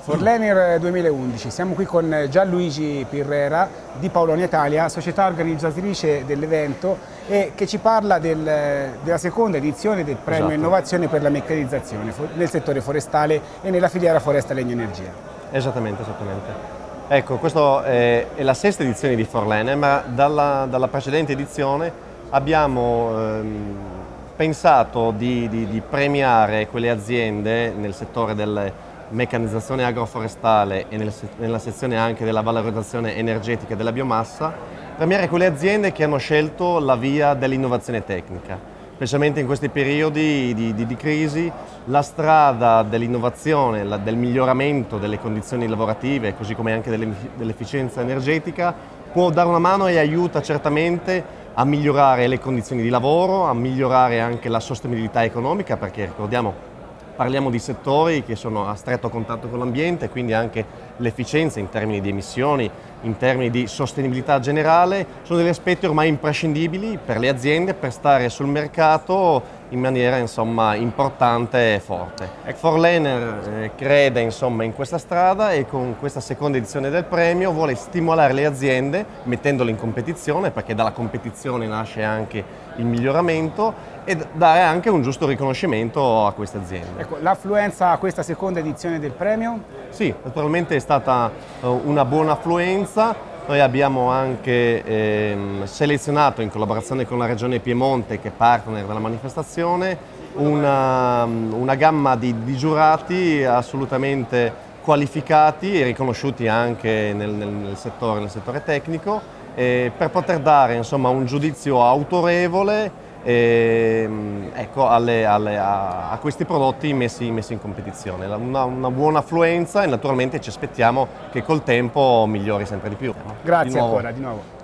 Forlener 2011, siamo qui con Gianluigi Pirrera di Paulonia Italia, società organizzatrice dell'evento e che ci parla della seconda edizione del premio Innovazione per la meccanizzazione nel settore forestale e nella filiera foresta legno energia. Esattamente. Ecco, questa è la sesta edizione di Forlener, ma dalla precedente edizione abbiamo pensato di premiare quelle aziende nel settore delle meccanizzazione agroforestale e nella sezione anche della valorizzazione energetica della biomassa, premiare quelle aziende che hanno scelto la via dell'innovazione tecnica. Specialmente in questi periodi di crisi, la strada dell'innovazione, del miglioramento delle condizioni lavorative, così come anche dell'efficienza energetica, può dare una mano e aiuta certamente a migliorare le condizioni di lavoro, a migliorare anche la sostenibilità economica, perché ricordiamo parliamo di settori che sono a stretto contatto con l'ambiente, quindi anche l'efficienza in termini di emissioni, in termini di sostenibilità generale, sono degli aspetti ormai imprescindibili per le aziende per stare sul mercato in maniera importante e forte. Forlener crede in questa strada e con questa seconda edizione del premio vuole stimolare le aziende mettendole in competizione, perché dalla competizione nasce anche il miglioramento, e dare anche un giusto riconoscimento a queste aziende. Ecco, l'affluenza a questa seconda edizione del premio? Sì, naturalmente è stata una buona affluenza. Noi abbiamo anche selezionato, in collaborazione con la Regione Piemonte, che è partner della manifestazione, una gamma di giurati assolutamente qualificati e riconosciuti anche nel settore tecnico, per poter dare un giudizio autorevole a questi prodotti messi in competizione. Una buona affluenza e naturalmente ci aspettiamo che col tempo migliori sempre di più. Grazie ancora, di nuovo.